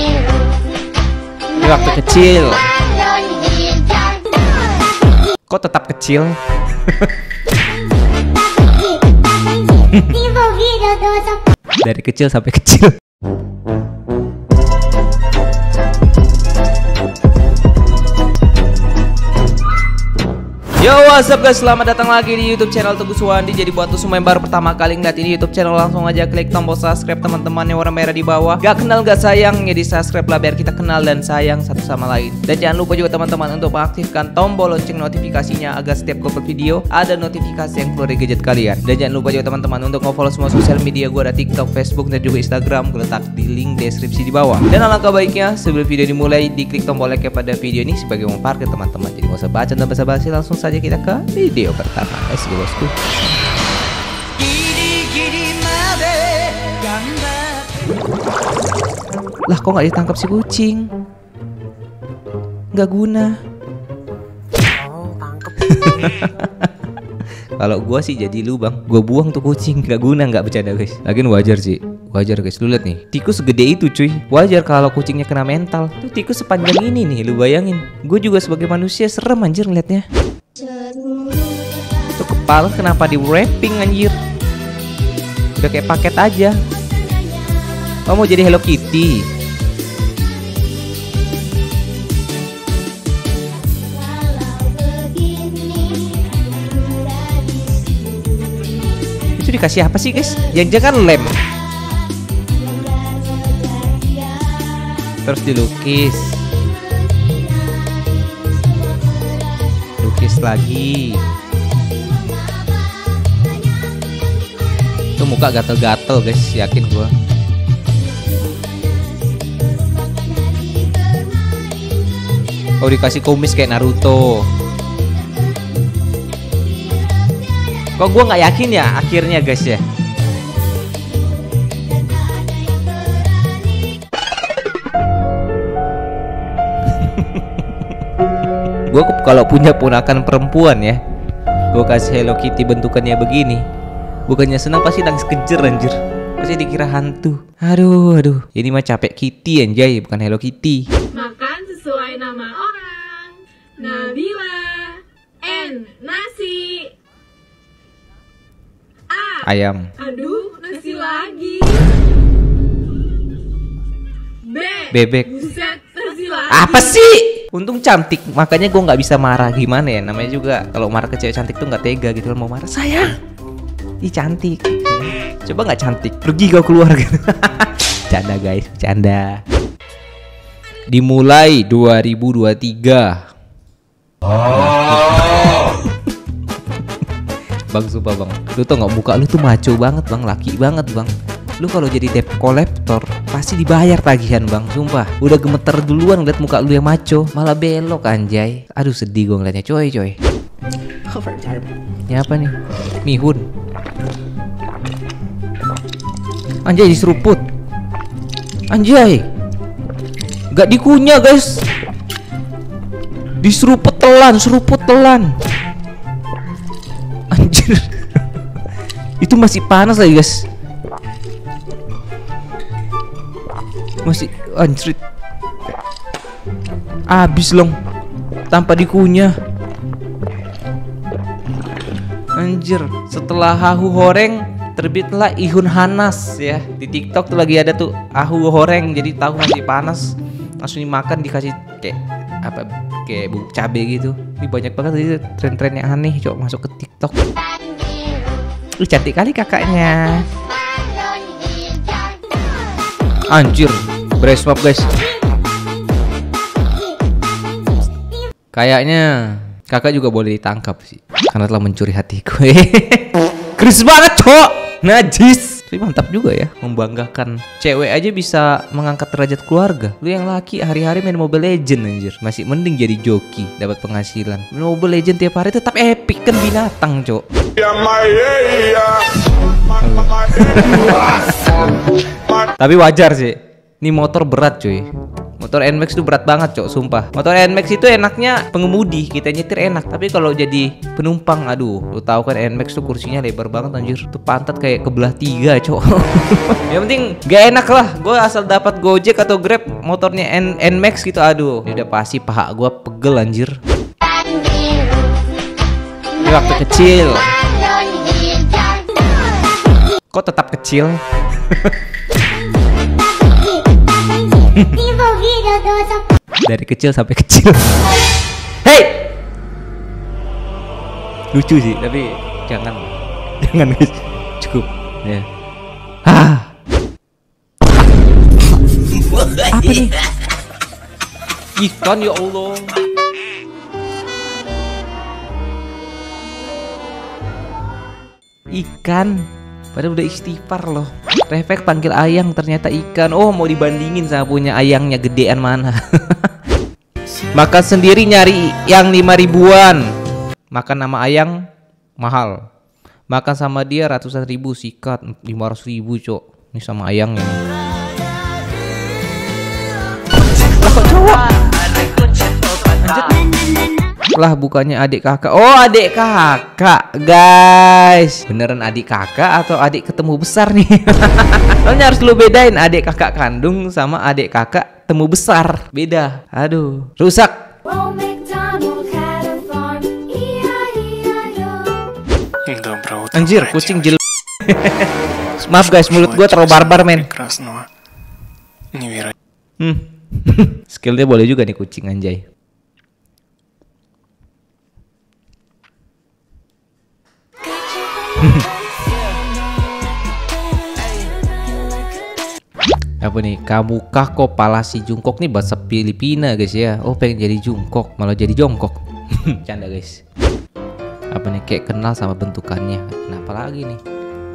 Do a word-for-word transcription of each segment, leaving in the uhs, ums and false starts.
Ini waktu kecil. Kok tetap kecil? Dari kecil sampai kecil. Yo, what's up guys, selamat datang lagi di YouTube channel Teguh Suwandi. Jadi buat tuh semua yang baru pertama kali ngeliat ini YouTube channel, langsung aja klik tombol subscribe teman-teman yang warna merah di bawah. Gak kenal gak sayang, ya di subscribe lah biar kita kenal dan sayang satu sama lain. Dan jangan lupa juga teman-teman untuk mengaktifkan tombol lonceng notifikasinya agar setiap gue upload video ada notifikasi yang keluar di gadget kalian. Dan jangan lupa juga teman-teman untuk nge-follow semua sosial media gue, ada TikTok, Facebook, dan juga Instagram. Gue letak di link deskripsi di bawah. Dan alangkah baiknya sebelum video dimulai diklik tombol like pada video ini sebagai memperkenalkan teman-teman. Jadi gak usah baca dan basa-basi, langsung saja kita ke video pertama. Let's go bosku. Lah kok nggak ditangkap si kucing? Nggak guna. Oh, tangkep. Kalau gua sih jadi lu bang, gua buang tuh kucing, nggak guna, nggak bercanda guys. Lagian wajar sih, wajar guys. Lu lihat nih, tikus segede itu cuy. Wajar kalau kucingnya kena mental. Tuh tikus sepanjang ini nih, lu bayangin. Gue juga sebagai manusia serem anjir ngeliatnya. Itu kepala kenapa di wrapping anjir? Udah kayak paket aja. Oh, mau jadi Hello Kitty. Itu dikasih apa sih guys? Jangan-jangan lem. Terus dilukis. Lukis lagi. Itu muka gatel-gatel guys, yakin gua. Oh, dikasih kumis kayak Naruto. Kok gua nggak yakin ya akhirnya guys ya. Gue kalau punya ponakan perempuan ya, gue kasih Hello Kitty bentukannya begini, bukannya senang pasti nangis kejer anjir. Pasti dikira hantu. Aduh aduh, ini mah capek Kitty anjay, bukan Hello Kitty. Makan sesuai nama orang. Nabila. N. Nasi. A. Ayam. Aduh, nasi lagi. B. Bebek. Buset, nasi lagi. Apa sih? Untung cantik, makanya gue nggak bisa marah. Gimana ya, namanya juga kalau marah ke cewek cantik tuh nggak tega gitu loh, mau marah sayang. Ih cantik. Coba nggak cantik, pergi kau keluar gitu. Canda guys, canda. Dimulai dua ribu dua puluh tiga. Oh. Bang sumpah bang, lu tau nggak muka lu tuh maco banget bang, laki banget bang. Lu kalau jadi debt collector pasti dibayar tagihan bang, sumpah. Udah gemeter duluan ngeliat muka lu yang maco, malah belok anjay. Aduh sedih gue ngeliatnya coy coy. Overtime. Ini apa nih? Mihun. Anjay diseruput. Anjay. Gak dikunyah guys. Diseruput telan, seruput telan. Anjir. Itu masih panas lagi guys. Masih anjrit. Abis long tanpa dikunyah. Anjir. Setelah hahu horeng terbitlah ihun hanas ya. Di TikTok tuh lagi ada tuh hahu horeng, jadi tahu masih panas langsung dimakan, dikasih kayak apa, kayak bubuk cabe gitu. Ini banyak banget jadi tren-tren yang aneh coba masuk ke TikTok. Ih cantik kali kakaknya. Anjir, brace swap guys. Kayaknya kakak juga boleh ditangkap sih, karena telah mencuri hatiku. Keris banget cok, najis. Tapi mantap juga ya, membanggakan. Cewek aja bisa mengangkat derajat keluarga. Lu yang laki hari-hari main Mobile Legend anjir. Masih mending jadi joki, dapat penghasilan. Main Mobile Legend tiap hari tetap epic, kan binatang cok. Tapi wajar sih, ini motor berat cuy. Motor N Max itu berat banget, Cok, sumpah. Motor N Max itu enaknya pengemudi, kita nyetir enak. Tapi kalau jadi penumpang, aduh, lu tahu kan N Max tuh kursinya lebar banget anjir. Tuh pantat kayak kebelah tiga, Cok. Yang penting gak enak lah. Gue asal dapat Gojek atau Grab motornya N NMAX gitu, aduh, ini udah pasti paha gue pegel anjir. Ini waktu kecil. Kok tetap kecil? Dari kecil sampai kecil. Hey, lucu sih, tapi jangan, jangan guys, cukup ya. Ah, apa nih? Ikan, ya Allah. Ikan, padahal udah istighfar loh. Refleks panggil ayang, ternyata ikan. Oh, mau dibandingin sama punya ayangnya gedean mana. Makan sendiri nyari yang lima ribuan. Makan nama ayang mahal. Makan sama dia ratusan ribu, sikat lima ratus ribu, Cok. Ini sama ayangnya. Lah kok cowok? Lah bukannya adik kakak. Oh, adik kakak, guys. Beneran adik kakak atau adik ketemu besar nih? Soalnya harus lu bedain adik kakak kandung sama adik kakak temu besar. Beda. Aduh, rusak. Anjir, kucing jel. Maaf guys, mulut gua terlalu barbar, men. Hmm. Skillnya boleh juga nih kucing, anjay. Apa nih? Kamu kah kok pala si Jungkook nih bahasa Filipina guys ya. Oh, pengen jadi Jungkook malah jadi jongkok. Canda guys. Apa nih, kayak kenal sama bentukannya. Kenapa lagi nih?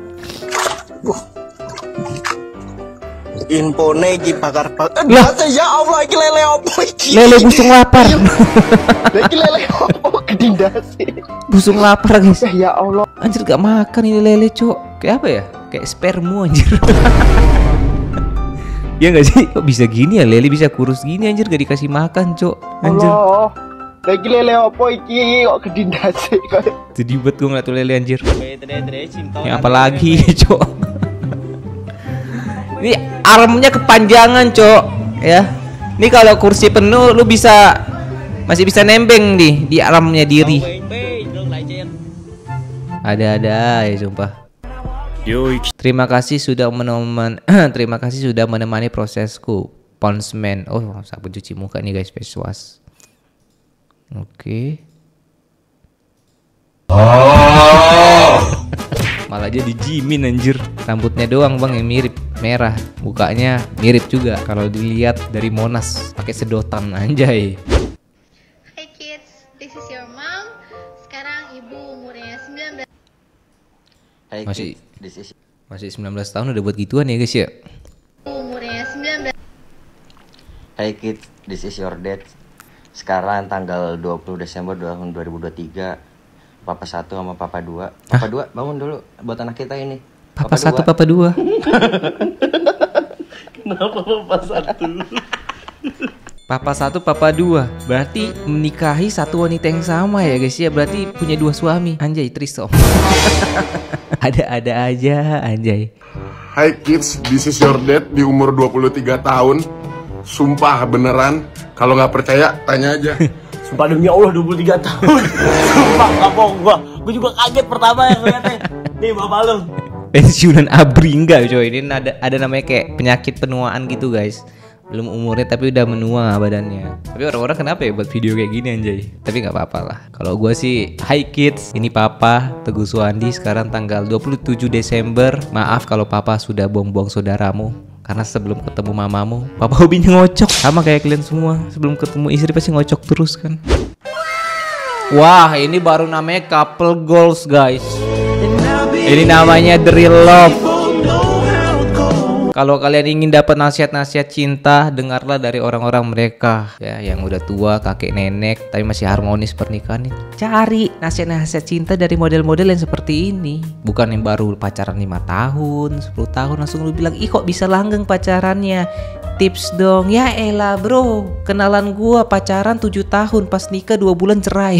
Info negi pakar pakar. Lah, ya Allah, iki lele opo iki? Lele busung lapar. Iki lele opo kedindase. Busung lapar guys. Ya Allah. Anjir, gak makan ini lele, Cok. Kayak apa ya? Kayak spermu anjir. Ya gak sih? Kok bisa gini ya? Lele bisa kurus gini anjir, gak dikasih makan, Cok. Anjir. Allah. Lagi lele opo iki kok kedindase kok. Jadi buat gue ngeliat tuh lele anjir. Yang apa lagi, Cok? Ini armnya kepanjangan, Cok. Ya. Ini kalau kursi penuh lu bisa masih bisa nembeng nih di armnya diri. Ada-ada ya sumpah. Terima kasih sudah menemani terima kasih sudah menemani prosesku. Ponsman. Oh, sabun cuci muka nih guys, face wash. Oke. Oh. Malah jadi Jimin anjir. Rambutnya doang bang yang mirip, merah. Mukanya mirip juga kalau dilihat dari Monas pakai sedotan, anjay. Hey kids, this is your mom. Sekarang ibu umurnya sembilan belas. Hey, Masih kids, this is masih sembilan belas tahun udah buat gituan ya guys ya. Umurnya sembilan belas. Hey kids, this is your dad. Sekarang tanggal dua puluh Desember tahun dua ribu dua puluh tiga. Papa satu sama papa dua. Papa dua bangun dulu buat anak kita ini. Papa, papa satu, papa dua. Kenapa papa satu? Papa satu, papa dua. Berarti menikahi satu wanita yang sama ya guys ya. Berarti punya dua suami. Anjay, trisom. Ada-ada aja, anjay. Hai kids, this is your dad di umur dua puluh tiga tahun. Sumpah beneran. Kalau nggak percaya, tanya aja. Sumpah demi Allah dua puluh tiga tahun. Sumpah gak bohong gua. Gua juga kaget pertama yang ngeliatnya. Nih bapak lu. Pensiunan abri enggak coy. Ini ada ada namanya kayak penyakit penuaan gitu guys. Belum umurnya tapi udah menua badannya. Tapi orang-orang kenapa ya buat video kayak gini anjay. Tapi nggak apa-apa lah. Kalau gua sih, hai kids, ini papa Teguh Suwandi. Sekarang tanggal dua puluh tujuh Desember. Maaf kalau papa sudah buang-buang saudaramu. Karena sebelum ketemu mamamu, papa hobinya ngocok. Sama kayak kalian semua. Sebelum ketemu istri pasti ngocok terus kan. Wah, ini baru namanya couple goals guys. Ini namanya the real love. Kalau kalian ingin dapat nasihat-nasihat cinta, dengarlah dari orang-orang mereka ya, yang udah tua, kakek nenek, tapi masih harmonis pernikahan. Cari nasihat-nasihat cinta dari model-model yang seperti ini. Bukan yang baru pacaran lima tahun, sepuluh tahun langsung lu bilang, ih kok bisa langgeng pacarannya. tips dong. Ya elah bro, kenalan gua pacaran tujuh tahun, pas nikah dua bulan cerai.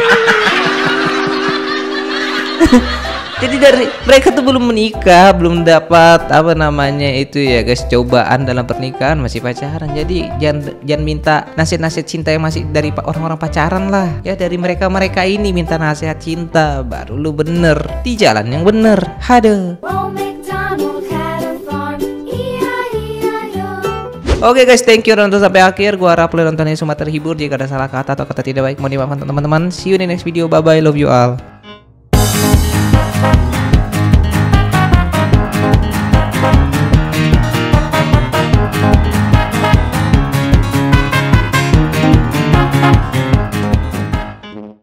Jadi dari mereka tuh belum menikah, belum dapat apa namanya itu ya guys, cobaan dalam pernikahan, masih pacaran. Jadi jangan jangan minta nasihat-nasihat cinta yang masih dari orang-orang pacaran lah. Ya dari mereka-mereka ini minta nasihat cinta, baru lu bener di jalan yang bener. Haduh. Oke guys, thank you udah nonton sampai akhir. Gua harap kalian nontonnya semua terhibur. Jika ada salah kata atau kata tidak baik, mohon dimaafkan teman-teman. See you in the next video. Bye bye, love you all.